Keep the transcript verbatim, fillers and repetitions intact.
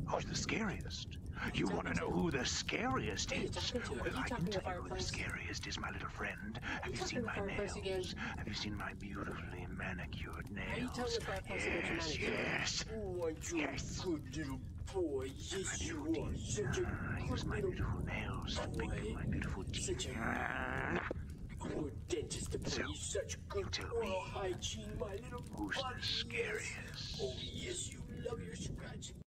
Who's the scariest? You want to know who the scariest is? Well, I can tell you who the scariest is, my little friend. Have you seen my nails? Have you seen my beautifully manicured nails? Yes, yes, yes. Good little boy. Yes, you are. Such a Ah, use my beautiful nails to pick my beautiful teeth. good dentist to So, be such good tell oral me, hygiene, my little who's buddy. the scariest? Oh, yes, you love your scratching.